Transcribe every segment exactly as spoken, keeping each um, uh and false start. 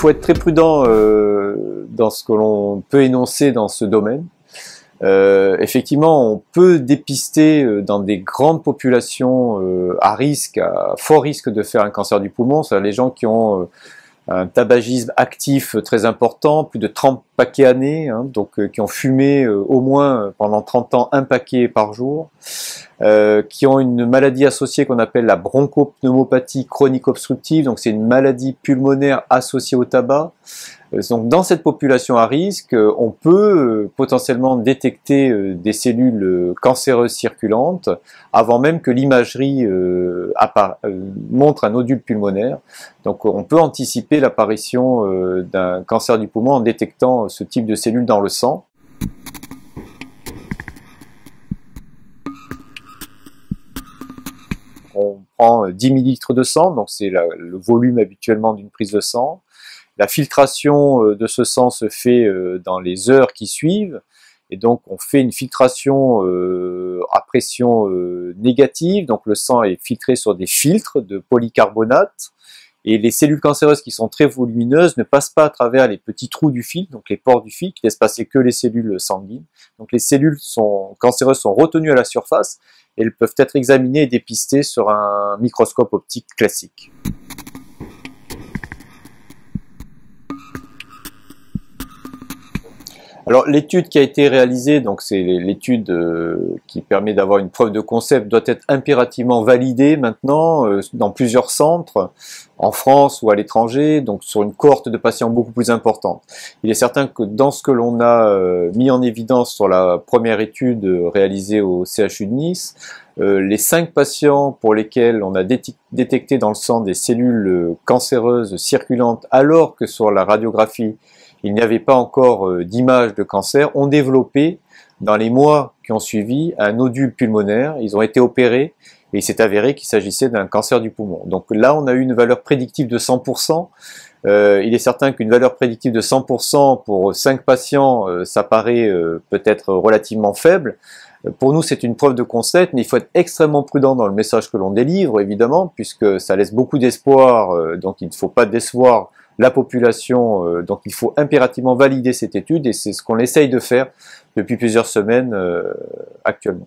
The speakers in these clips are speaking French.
faut être très prudent euh, dans ce que l'on peut énoncer dans ce domaine. Euh, effectivement, on peut dépister euh, dans des grandes populations euh, à risque, à fort risque de faire un cancer du poumon, c'est-à-dire les gens qui ont euh, un tabagisme actif très important, plus de trente paquets années, hein, donc euh, qui ont fumé euh, au moins euh, pendant trente ans un paquet par jour, euh, qui ont une maladie associée qu'on appelle la bronchopneumopathie chronique obstructive, donc c'est une maladie pulmonaire associée au tabac. Donc dans cette population à risque, on peut potentiellement détecter des cellules cancéreuses circulantes avant même que l'imagerie montre un nodule pulmonaire. Donc on peut anticiper l'apparition d'un cancer du poumon en détectant ce type de cellules dans le sang. On prend dix millilitres de sang, donc c'est le volume habituellement d'une prise de sang. La filtration de ce sang se fait dans les heures qui suivent, et donc on fait une filtration à pression négative, donc le sang est filtré sur des filtres de polycarbonate, et les cellules cancéreuses qui sont très volumineuses ne passent pas à travers les petits trous du filtre, donc les pores du filtre, qui laissent passer que les cellules sanguines. Donc les cellules sont, cancéreuses sont retenues à la surface, et elles peuvent être examinées et dépistées sur un microscope optique classique. Alors l'étude qui a été réalisée, donc c'est l'étude euh, qui permet d'avoir une preuve de concept, doit être impérativement validée maintenant euh, dans plusieurs centres, en France ou à l'étranger, donc sur une cohorte de patients beaucoup plus importante. Il est certain que dans ce que l'on a euh, mis en évidence sur la première étude réalisée au C H U de Nice, euh, les cinq patients pour lesquels on a détecté dans le sang des cellules cancéreuses circulantes alors que sur la radiographie il n'y avait pas encore euh, d'image de cancer, ont développé, dans les mois qui ont suivi, un nodule pulmonaire. Ils ont été opérés et il s'est avéré qu'il s'agissait d'un cancer du poumon. Donc là, on a eu une valeur prédictive de cent pour cent. Euh, il est certain qu'une valeur prédictive de cent pour cent pour cinq patients, euh, ça paraît euh, peut-être relativement faible. Pour nous, c'est une preuve de concept, mais il faut être extrêmement prudent dans le message que l'on délivre, évidemment, puisque ça laisse beaucoup d'espoir, euh, donc il ne faut pas décevoir la population, euh, donc il faut impérativement valider cette étude, et c'est ce qu'on essaye de faire depuis plusieurs semaines euh, actuellement.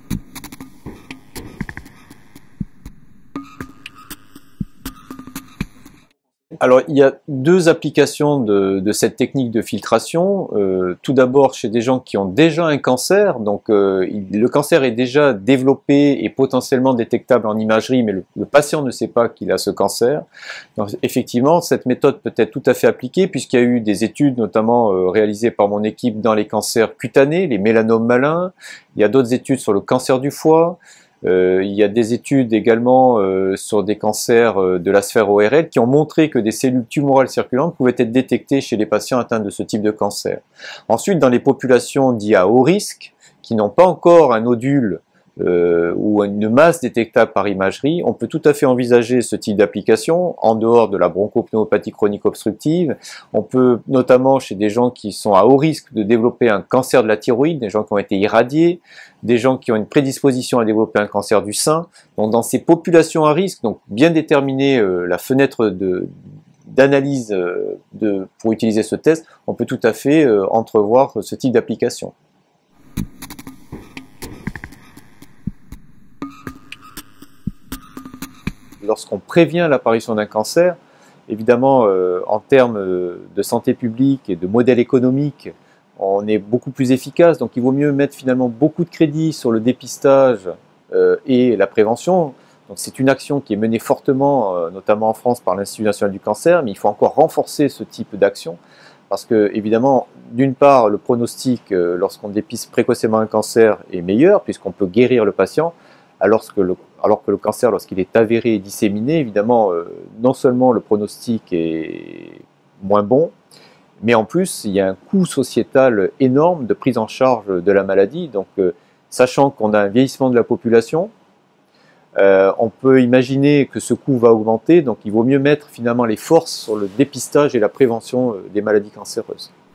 Alors, il y a deux applications de, de cette technique de filtration. Euh, tout d'abord, chez des gens qui ont déjà un cancer, donc euh, il, le cancer est déjà développé et potentiellement détectable en imagerie, mais le, le patient ne sait pas qu'il a ce cancer. Donc, effectivement, cette méthode peut être tout à fait appliquée, puisqu'il y a eu des études, notamment euh, réalisées par mon équipe dans les cancers cutanés, les mélanomes malins. Il y a d'autres études sur le cancer du foie. Euh, il y a des études également euh, sur des cancers euh, de la sphère O R L qui ont montré que des cellules tumorales circulantes pouvaient être détectées chez les patients atteints de ce type de cancer. Ensuite, dans les populations dites à haut risque, qui n'ont pas encore un nodule euh, ou une masse détectable par imagerie, on peut tout à fait envisager ce type d'application en dehors de la bronchopneumopathie chronique obstructive. On peut notamment chez des gens qui sont à haut risque de développer un cancer de la thyroïde, des gens qui ont été irradiés, des gens qui ont une prédisposition à développer un cancer du sein. Donc dans ces populations à risque, donc bien déterminer euh, la fenêtre de d'analyse euh, de, pour utiliser ce test, on peut tout à fait euh, entrevoir ce type d'application. Lorsqu'on prévient l'apparition d'un cancer, évidemment, euh, en termes de santé publique et de modèle économique, on est beaucoup plus efficace. Donc il vaut mieux mettre finalement beaucoup de crédit sur le dépistage euh, et la prévention. Donc c'est une action qui est menée fortement, euh, notamment en France, par l'Institut national du cancer, mais il faut encore renforcer ce type d'action. Parce que, évidemment, d'une part, le pronostic, euh, lorsqu'on dépiste précocement un cancer, est meilleur, puisqu'on peut guérir le patient. Alors que le, alors que le cancer, lorsqu'il est avéré et disséminé, évidemment, euh, non seulement le pronostic est moins bon, mais en plus, il y a un coût sociétal énorme de prise en charge de la maladie. Donc, euh, sachant qu'on a un vieillissement de la population, euh, on peut imaginer que ce coût va augmenter. Donc, il vaut mieux mettre finalement les forces sur le dépistage et la prévention des maladies cancéreuses.